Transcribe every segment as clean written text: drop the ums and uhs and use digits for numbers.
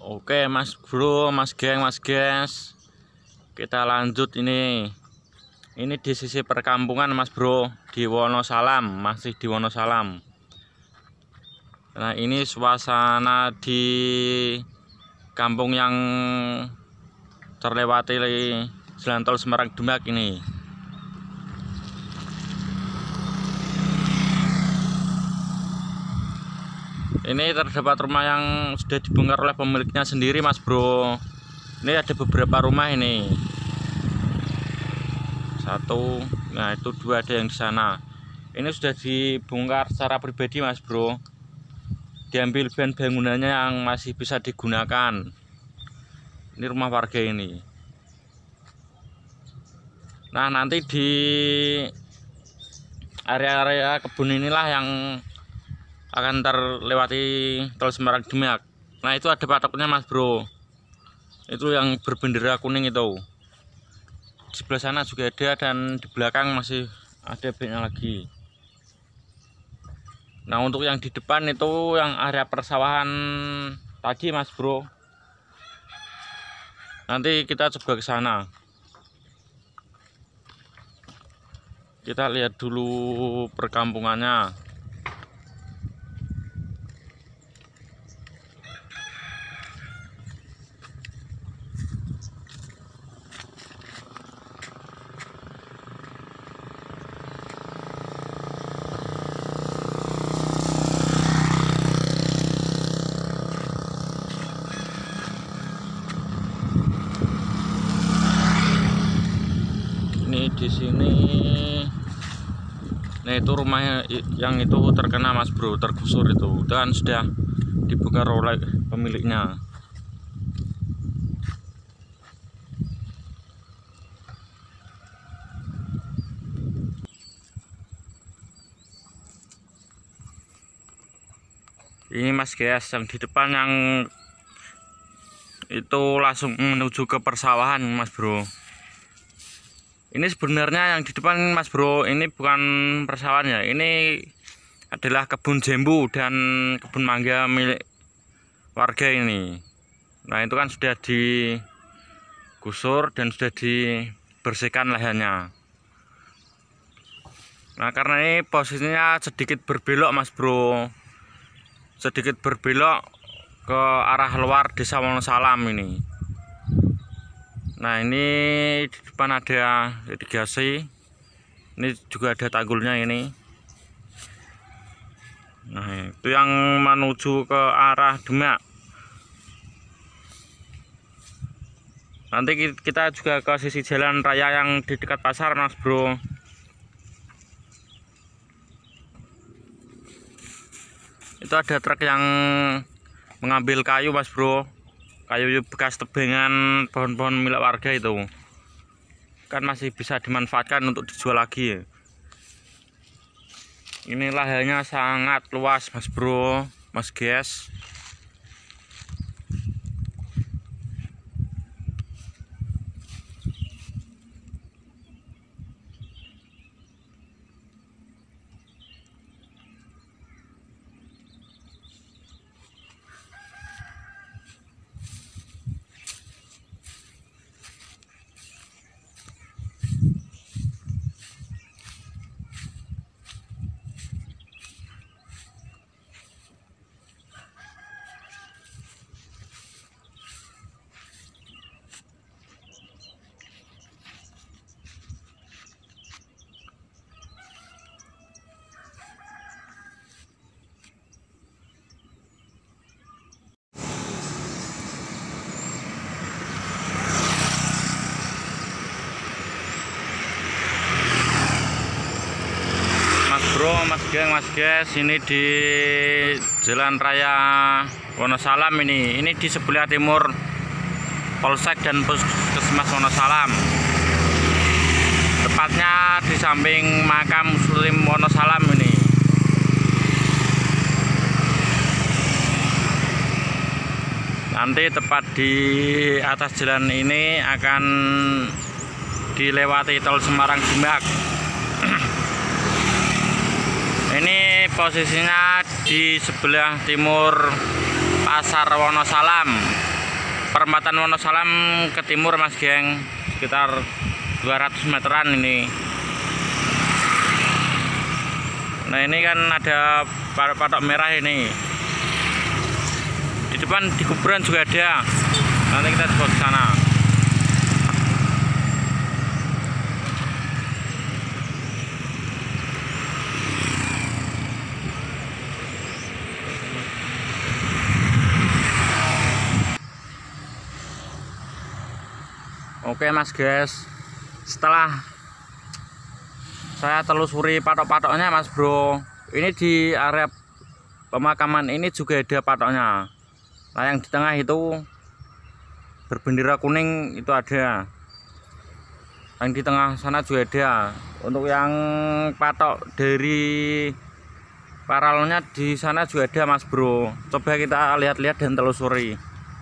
Oke Mas Bro, Mas Geng, Mas Ges, kita lanjut ini. Ini di sisi perkampungan Mas Bro, di Wonosalam, masih di Wonosalam. Nah ini suasana di kampung yang terlewati Jalan Tol Semarang Demak ini. Ini terdapat rumah yang sudah dibongkar oleh pemiliknya sendiri Mas Bro. Ini ada beberapa rumah ini. Satu, nah itu dua, ada yang di sana. Ini sudah dibongkar secara pribadi Mas Bro. Diambil bahan bangunannya yang masih bisa digunakan. Ini rumah warga ini. Nah nanti di area-area kebun inilah yang akan terlewati Tol Semarang Demak. Nah itu ada patoknya Mas Bro, itu yang berbendera kuning itu. Di sebelah sana juga ada, dan di belakang masih ada banyak lagi. Nah untuk yang di depan itu yang area persawahan tadi Mas Bro, nanti kita coba ke sana. Kita lihat dulu perkampungannya. Ini di sini. Nah itu rumahnya yang itu terkena Mas Bro, tergusur itu, dan sudah dibongkar oleh pemiliknya. Ini Mas guys, yang di depan yang itu langsung menuju ke persawahan Mas Bro. Ini sebenarnya yang di depan Mas Bro, ini bukan persawahan ya, ini adalah kebun jambu dan kebun mangga milik warga ini. Nah itu kan sudah digusur dan sudah dibersihkan lahannya. Nah karena ini posisinya sedikit berbelok Mas Bro, sedikit berbelok ke arah luar desa Wonosalam ini. Nah ini di depan ada irigasi, ini juga ada tanggulnya ini. Nah itu yang menuju ke arah Demak. Nanti kita juga ke sisi jalan raya yang di dekat pasar Mas Bro. Itu ada truk yang mengambil kayu Mas Bro, kayu bekas tebengan pohon-pohon milik warga itu kan masih bisa dimanfaatkan untuk dijual lagi ya. Ini lahannya sangat luas Mas Bro, Mas Ges. Bro, Mas Geng, Mas Ges, ini di Jalan Raya Wonosalam ini. Ini di sebelah timur Polsek dan Puskesmas Wonosalam. Tepatnya di samping makam Muslim Wonosalam ini. Nanti tepat di atas jalan ini akan dilewati Tol Semarang Demak. Ini posisinya di sebelah timur Pasar Wonosalam. perempatan Wonosalam ke timur Mas geng, sekitar 200 meteran ini. Nah ini kan ada patok merah ini. Di depan di kuburan juga ada. Nanti kita coba ke sana. Oke Mas guys, setelah saya telusuri patok-patoknya Mas Bro, ini di area pemakaman ini juga ada patoknya. Nah yang di tengah itu berbendera kuning itu ada, yang di tengah sana juga ada. Untuk yang patok dari paralelnya di sana juga ada Mas Bro. Coba kita lihat-lihat dan telusuri.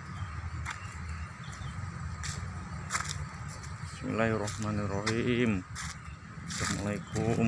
Bismillahirrahmanirrahim. Assalamualaikum.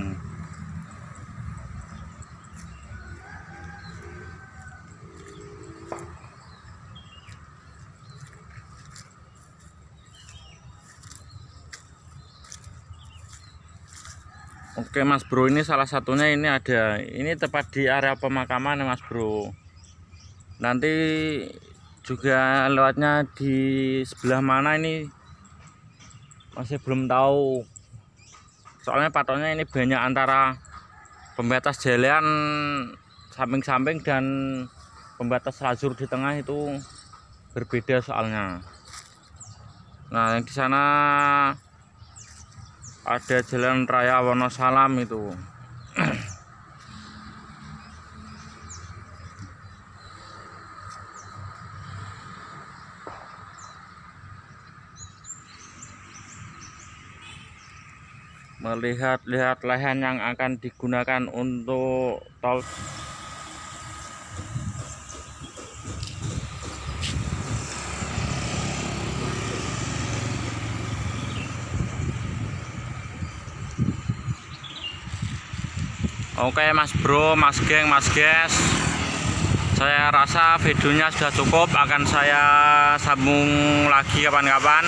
Oke Mas Bro, ini salah satunya ini ada. Ini tepat di area pemakaman Mas Bro. Nanti juga lewatnya di sebelah mana ini masih belum tahu. Soalnya patoknya ini banyak antara pembatas jalan samping-samping dan pembatas lajur di tengah itu berbeda soalnya. Nah, yang di sana ada jalan raya Wonosalam itu. Melihat-lihat lahan yang akan digunakan untuk tol. Oke Mas Bro, Mas geng, Mas guys, saya rasa videonya sudah cukup. Akan saya sambung lagi kapan-kapan.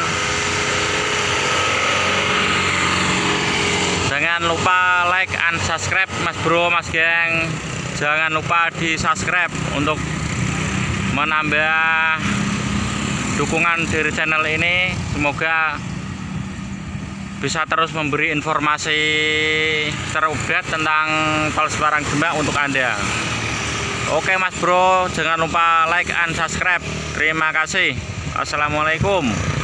Jangan lupa like and subscribe Mas Bro, Mas geng. Jangan lupa di subscribe untuk menambah dukungan dari channel ini. Semoga bisa terus memberi informasi terupdate tentang tol Semarang Demak untuk Anda. Oke Mas Bro, jangan lupa like and subscribe. Terima kasih. Assalamualaikum.